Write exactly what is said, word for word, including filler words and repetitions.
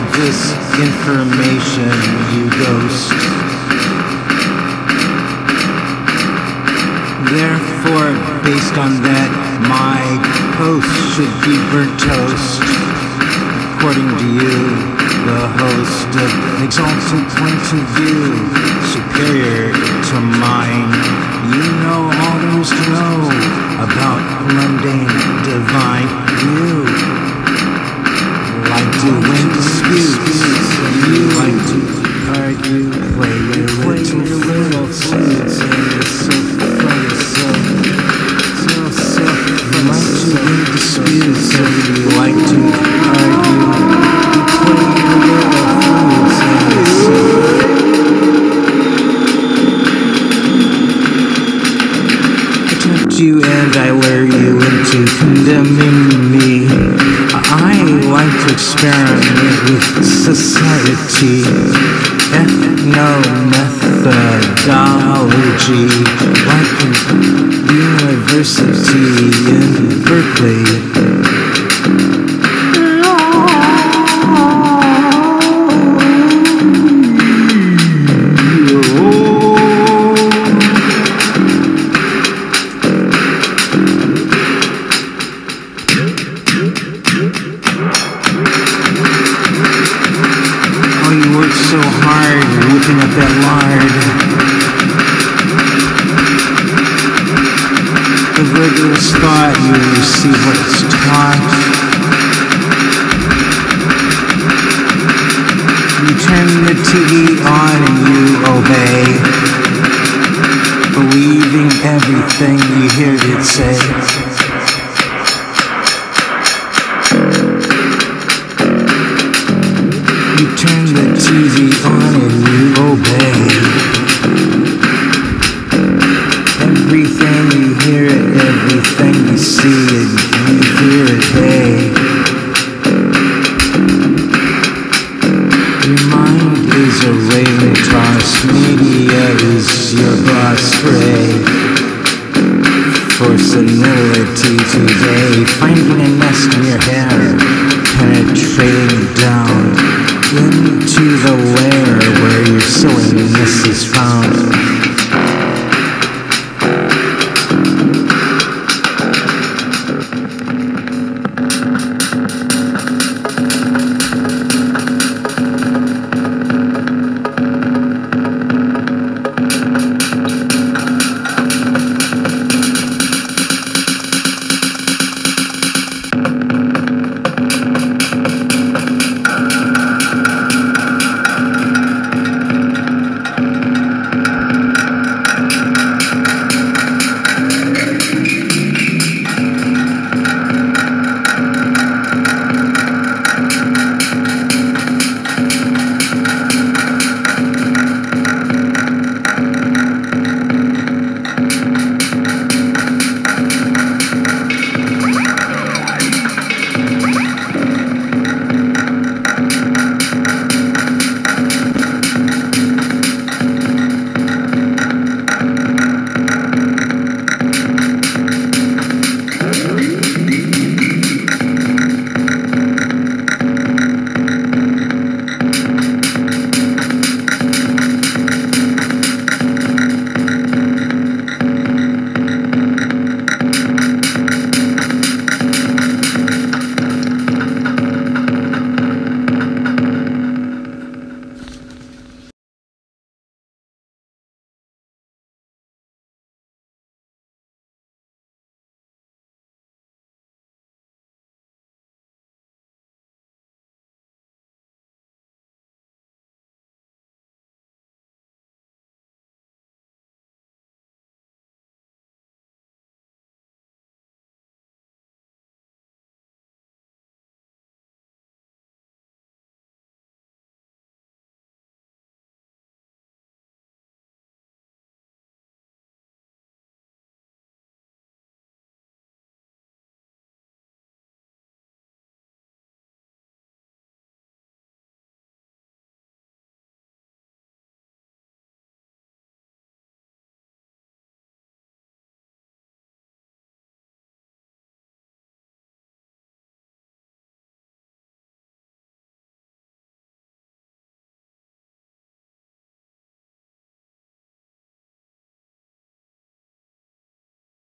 disinformation you ghost. Therefore, based on that, my post should be burnt toast. According to you, the host of an exalted point of view, superior to mine. You know all there is to know about mundane, divine. You like to win disputes. You like to argue, play your little little flutes, and you're so funny, so, so, so. You like to win disputes, and you like to argue, you play your little flutes, and you're so. I tempt you and I lure you into condemning me. I like to experiment with society, ethno-methodology, like a university in Berkeley. So hard whipping up that lard. The rigorous thought, you receive what's taught. You turn the T V on and you obey, believing everything you hear it say. You turn the T V on and you obey. Everything you hear it, everything you see it, you hear it, hey. Your mind is a railing toss, media is your boss ray. For senility today, finding a nest in your hair, penetrating down into the lair where you're sewing